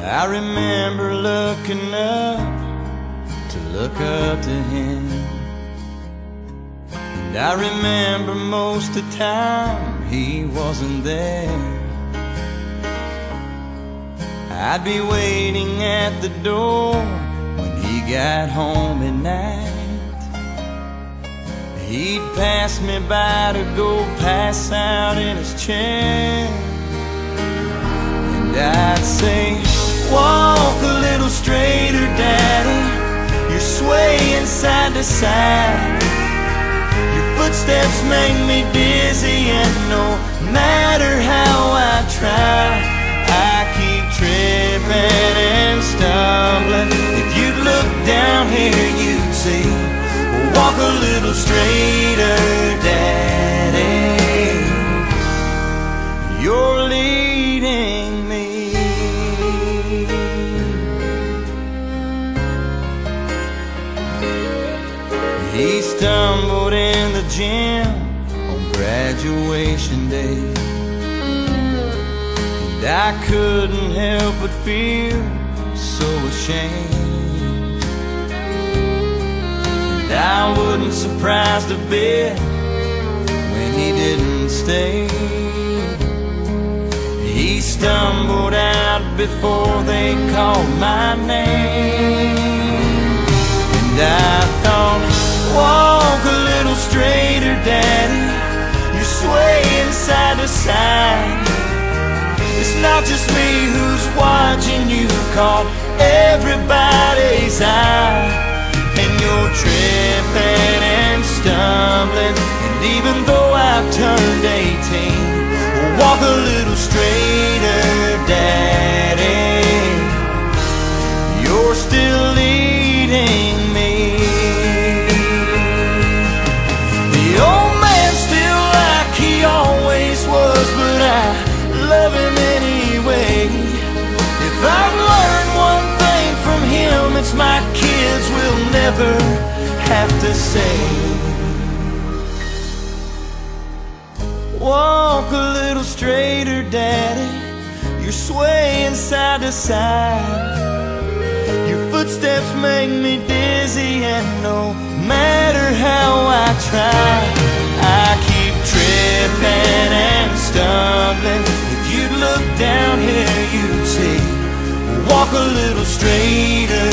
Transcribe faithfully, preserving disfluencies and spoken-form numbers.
I remember looking up to look up to him, and I remember most of the time he wasn't there. I'd be waiting at the door when he got home at night. He'd pass me by to go pass out in his chair, and I'd say, walk a little straighter, Daddy, you're swaying side to side. Your footsteps make me dizzy, and no matter how I try, I keep tripping and stumbling. If you'd look down here, you'd see, walk a little straighter, Daddy, you're leading me. He stumbled in the gym on graduation day, and I couldn't help but feel so ashamed. And I wasn't surprised a bit when he didn't stay. He stumbled out before they called my name, and I thought, walk a little straighter, Daddy, you're swaying side to side. It's not just me who's watching, you've caught everybody's eye, and you're tripping and stumbling. And even though I've turned eighteen, walk a little straighter, Daddy, you're still leading me. But I love him anyway. If I've learned one thing from him, it's my kids will never have to say, walk a little straighter, Daddy, you're swaying side to side. Your footsteps make me dizzy, and no matter how I try, I keep tripping and stumbling. If you'd look down here, you'd see, walk a little straighter,